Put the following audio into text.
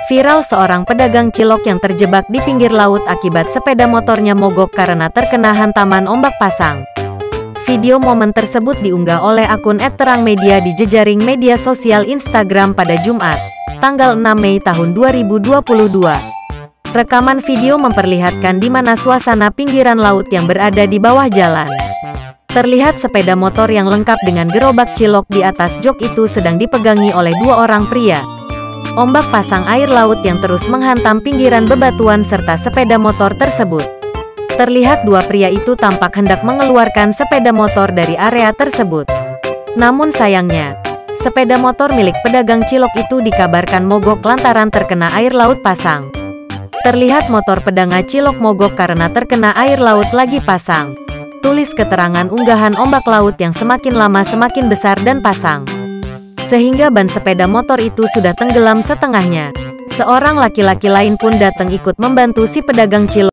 Viral seorang pedagang cilok yang terjebak di pinggir laut akibat sepeda motornya mogok karena terkena hantaman ombak pasang. Video momen tersebut diunggah oleh akun @terangmedia di jejaring media sosial Instagram pada Jumat, tanggal 6 Mei tahun 2022. Rekaman video memperlihatkan di mana suasana pinggiran laut yang berada di bawah jalan. Terlihat sepeda motor yang lengkap dengan gerobak cilok di atas jok itu sedang dipegangi oleh dua orang pria. Ombak pasang air laut yang terus menghantam pinggiran bebatuan serta sepeda motor tersebut. Terlihat dua pria itu tampak hendak mengeluarkan sepeda motor dari area tersebut. Namun sayangnya, sepeda motor milik pedagang cilok itu dikabarkan mogok lantaran terkena air laut pasang. Terlihat motor pedagang cilok mogok karena terkena air laut lagi pasang. Tulis keterangan unggahan ombak laut yang semakin lama semakin besar dan pasang, sehingga ban sepeda motor itu sudah tenggelam setengahnya. Seorang laki-laki lain pun datang ikut membantu si pedagang cilok.